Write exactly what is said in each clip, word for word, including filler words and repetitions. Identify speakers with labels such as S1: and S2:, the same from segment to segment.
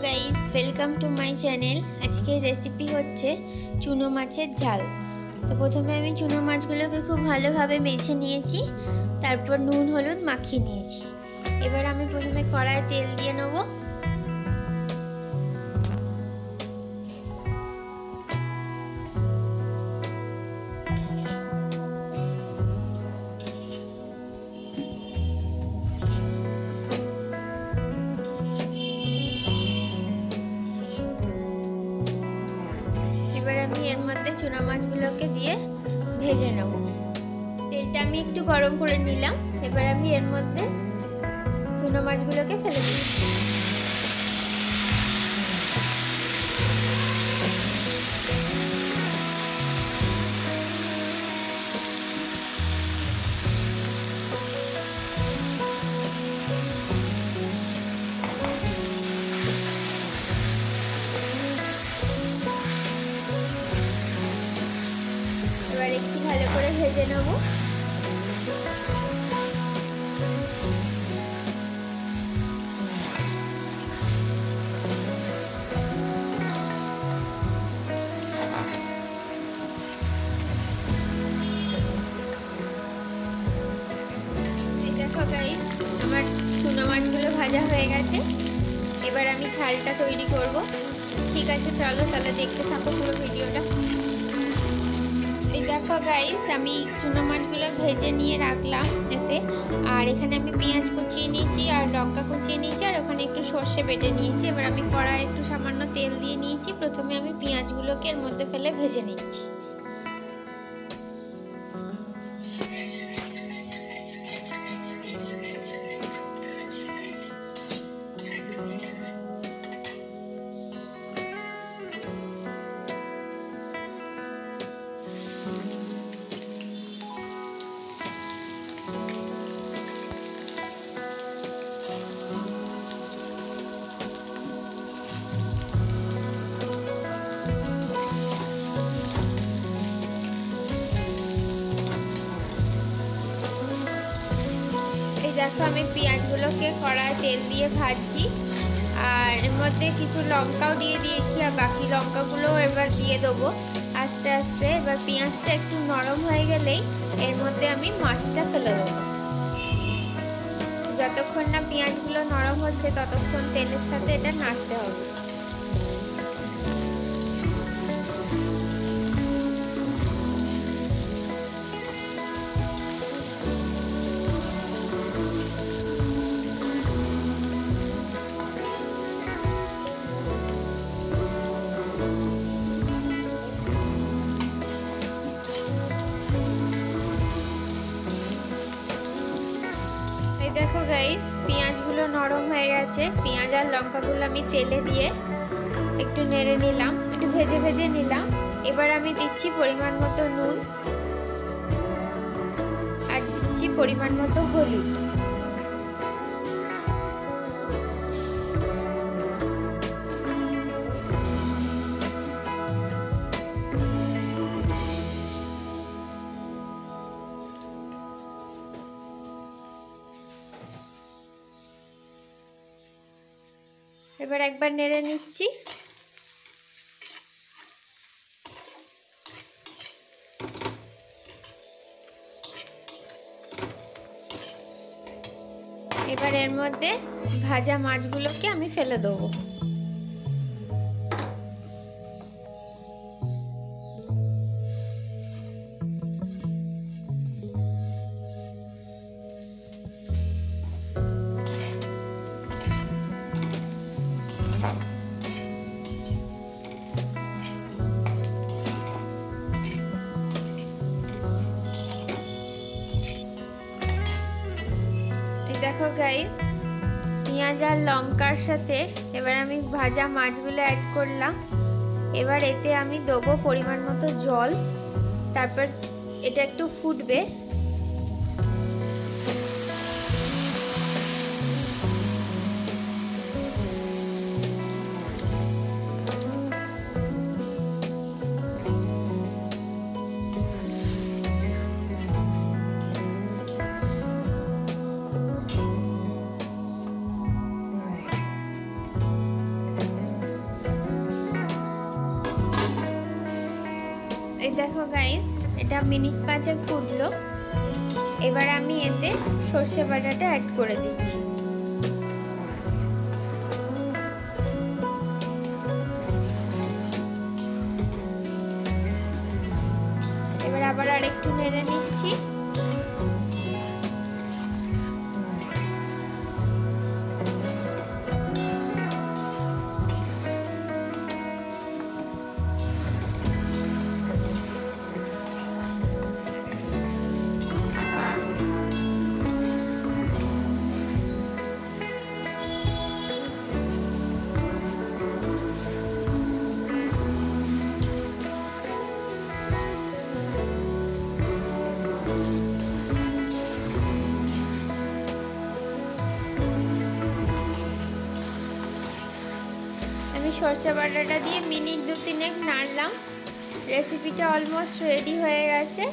S1: Guys, welcome to my channel. আজকের recipe হচ্ছে চুনো মাছের ঝাল। তো প্রথমে আমি চুনো মাছগুলোকে খুব ভালোভাবে বেছে নিয়েছি, তারপর নুন হলুদ মাখিয়ে নিয়েছি। এবার আমি প্রথমে কড়াইয়ে তেল দিয়ে নেব। এবার আমি এর মধ্যে চুনো মাছগুলোকে দিয়ে ভেজে নেব। তেলটা আমি একটু গরম করে নিলাম। এবার আমি এর মধ্যে চুনো মাছগুলোকে ফেলে দিই। এবার একটু ভালো করে ভেজে নেব। দেখো গাইস, আমার চুনো মাছগুলো ভাজা হয়ে গেছে। এবার আমি ঝালটা তৈরি করব। ঠিক আছে, চলো তাহলে দেখতে থাকো পুরো ভিডিওটা। এই দেখো গাইস, আমি চুনো মাছগুলো ভেজে নিয়ে রাখলাম এতে। আর এখানে আমি পেঁয়াজ কুচিয়ে নিয়েছি আর লঙ্কা কুচিয়ে নিয়েছি, আর ওখানে একটু সর্ষে বেটে নিয়েছি। এবার আমি কড়াই একটু সামান্য তেল দিয়ে নিয়েছি। প্রথমে আমি পেঁয়াজগুলোকে এর মধ্যে ফেলে ভেজে নিচ্ছি। দেখো, আমি পেঁয়াজগুলোকে কড়ায় তেল দিয়ে ভাজছি, আর এর মধ্যে কিছু লঙ্কাও দিয়ে দিয়েছি, আর বাকি লঙ্কাগুলো এবার দিয়ে দেবো আস্তে আস্তে। এবার পেঁয়াজটা একটু নরম হয়ে গেলেই এর মধ্যে আমি মাছটা ফেলে দেবো। যতক্ষণ না পেঁয়াজগুলো নরম হচ্ছে ততক্ষণ তেলের সাথে এটা নাড়তে হবে। দেখো গাইস, পেঁয়াজগুলো নরম হয়ে গেছে। পেঁয়াজ আর লঙ্কাগুলো আমি তেলে দিয়ে একটু নেড়ে নিলাম, একটু ভেজে ভেজে নিলাম। এবার আমি দিচ্ছি পরিমাণ মতো নুন, আর দিচ্ছি পরিমাণ মতো হলুদ। এবার একবার নেড়ে নিচ্ছি। এবার এর মধ্যে ভাজা মাছগুলোকে আমি ফেলে দেবো। দেখো গাইস, পেঁয়াজ আর লঙ্কার সাথে এবার আমি ভাজা মাছগুলো অ্যাড করলাম। এবার এতে আমি দেবো পরিমাণ মতো জল। তারপর এটা একটু ফুটবে। দেখো গাইস, এটা মিনিট পাঁচেক ফুটলো। এবার আমি এতে সর্ষে বাটাটা অ্যাড করে দিচ্ছি। এবার আবার আরেকটু নেড়ে নিচ্ছি। আমি সরষে বাটাটা দিয়ে মিনিট দু তিনেক নাড়লাম। রেসিপিটা অলমোস্ট রেডি হয়ে গেছে।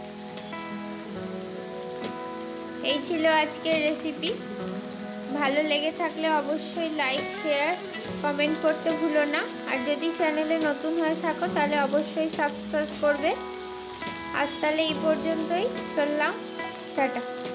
S1: এই ছিল আজকের রেসিপি। ভালো লেগে থাকলে অবশ্যই লাইক, শেয়ার, কমেন্ট করতে ভুলো না। আর যদি চ্যানেলে নতুন হয়ে থাকো তাহলে অবশ্যই সাবস্ক্রাইব করবে। আজ তাহলে এই পর্যন্তই, চললাম, টাটা।